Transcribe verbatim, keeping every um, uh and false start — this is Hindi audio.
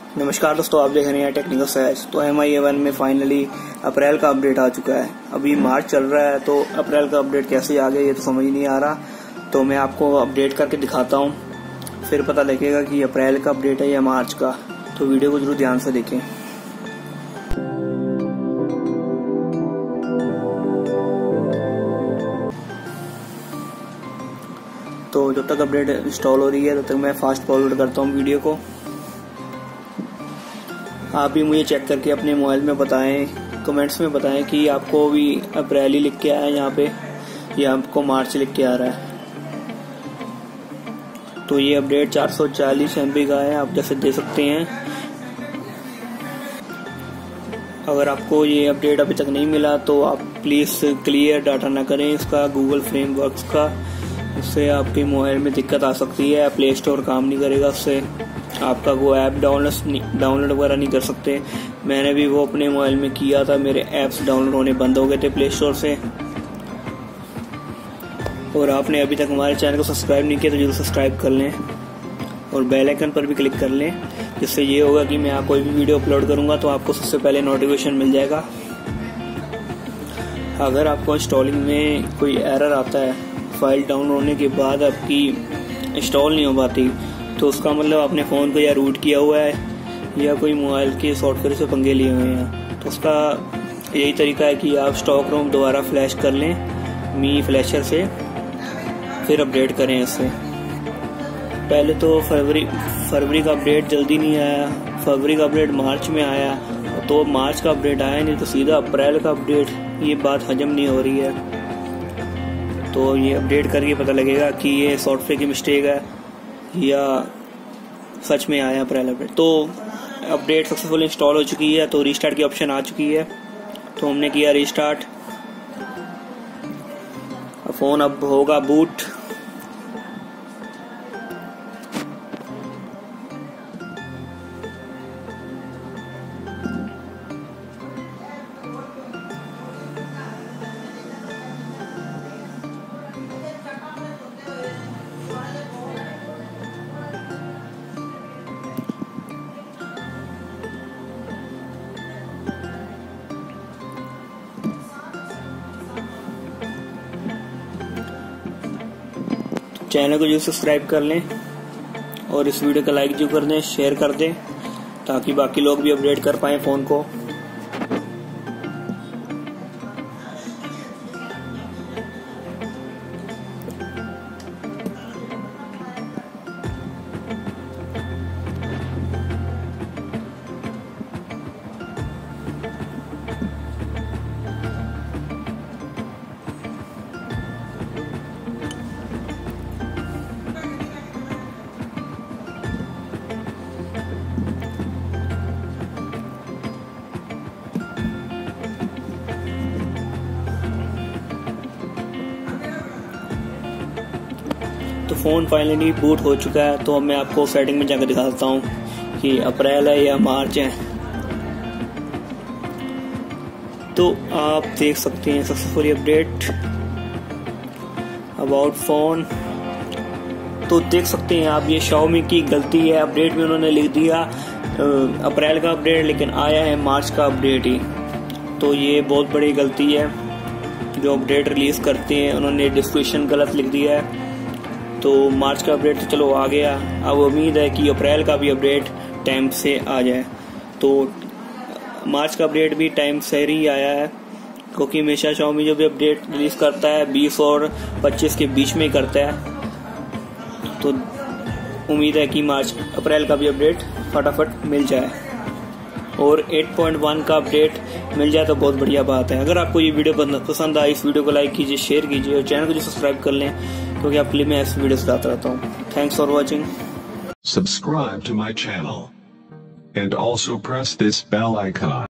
नमस्कार दोस्तों, आप देख रहे हैं टेक्निकल सहज। तो एम आई ए वन में फाइनली अप्रैल का अपडेट आ चुका है। अभी मार्च चल रहा है तो अप्रैल का अपडेट कैसे आ गया ये तो समझ नहीं आ रहा। तो मैं आपको अपडेट करके दिखाता हूँ, फिर पता लगेगा कि अप्रैल का अपडेट है या मार्च का। तो वीडियो को जरूर ध्यान से देखें। तो जब तक अपडेट इंस्टॉल हो रही है तब तक मैं फास्ट फॉरवर्ड करता हूँ वीडियो को। आप भी मुझे चेक करके अपने मोबाइल में बताएं, कमेंट्स में बताएं कि आपको भी अप्रैल ही लिख के आया है यहाँ पे या आपको मार्च लिख के आ रहा है। तो ये अपडेट चार सौ चालीस एम बी का है, आप जैसे दे सकते हैं। अगर आपको ये अपडेट अभी तक नहीं मिला तो आप प्लीज़ क्लियर डाटा ना करें इसका गूगल फ्रेमवर्क्स का, उससे आपके मोबाइल में दिक्कत आ सकती है। प्ले स्टोर काम नहीं करेगा, उससे आपका वो ऐप डाउनलोड डाउनलोड वगैरह नहीं कर सकते। मैंने भी वो अपने मोबाइल में किया था, मेरे ऐप्स डाउनलोड होने बंद हो गए थे प्ले स्टोर से। और आपने अभी तक हमारे चैनल को सब्सक्राइब नहीं किया तो जरूर सब्सक्राइब कर लें और बेल आइकन पर भी क्लिक कर लें, जिससे ये होगा कि मैं कोई भी वीडियो अपलोड करूंगा तो आपको सबसे पहले नोटिफिकेशन मिल जाएगा। अगर आपको इंस्टॉलिंग में कोई एरर आता है, फाइल डाउनलोड होने के बाद आपकी इंस्टॉल नहीं हो पाती, तो उसका मतलब आपने फ़ोन को या रूट किया हुआ है या कोई मोबाइल के सॉफ्टवेयर से पंगे लिए हुए हैं। तो उसका यही तरीका है कि आप स्टॉक रोम दोबारा फ्लैश कर लें मी फ्लैशर से, फिर अपडेट करें इससे। पहले तो फरवरी फरवरी का अपडेट जल्दी नहीं आया, फरवरी का अपडेट मार्च में आया, तो मार्च का अपडेट आया नहीं तो सीधा अप्रैल का अपडेट। ये बात हजम नहीं हो रही है। तो ये अपडेट करके पता लगेगा कि ये सॉफ्टवेयर की मिस्टेक है या सच में आया अप्रैल अपडेट। तो अपडेट सक्सेसफुल इंस्टॉल हो चुकी है, तो रीस्टार्ट की ऑप्शन आ चुकी है। तो हमने किया रीस्टार्ट, फोन अब होगा बूट। चैनल को जो सब्सक्राइब कर लें और इस वीडियो को लाइक जो कर दें, शेयर कर दें, ताकि बाकी लोग भी अपडेट कर पाएं फ़ोन को। तो फ़ोन फाइनली बूट हो चुका है। तो अब मैं आपको सेटिंग में जाकर दिखाता हूँ कि अप्रैल है या मार्च है। तो आप देख सकते हैं सक्सेसफुली अपडेट अबाउट फ़ोन। तो देख सकते हैं आप, ये शाओमी की गलती है, अपडेट में उन्होंने लिख दिया अप्रैल का अपडेट लेकिन आया है मार्च का अपडेट ही। तो ये बहुत बड़ी गलती है, जो अपडेट रिलीज़ करते हैं उन्होंने डिस्क्रिप्शन गलत लिख दिया है। तो मार्च का अपडेट तो चलो आ गया, अब उम्मीद है कि अप्रैल का भी अपडेट टाइम से आ जाए। तो मार्च का अपडेट भी टाइम से ही आया है, क्योंकि हमेशा Xiaomi जो भी अपडेट रिलीज करता है बीस और पच्चीस के बीच में ही करता है। तो उम्मीद है कि मार्च अप्रैल का भी अपडेट फटाफट मिल जाए और आठ पॉइंट एक का अपडेट मिल जाए तो बहुत बढ़िया बात है। अगर आपको ये वीडियो पसंद आए, इस वीडियो को लाइक कीजिए, शेयर कीजिए और चैनल को जो सब्सक्राइब कर लें, क्योंकि आपके लिए मैं ऐसी वीडियोस लाता रहता हूँ। Thanks for watching. Subscribe to my channel and also press this bell icon.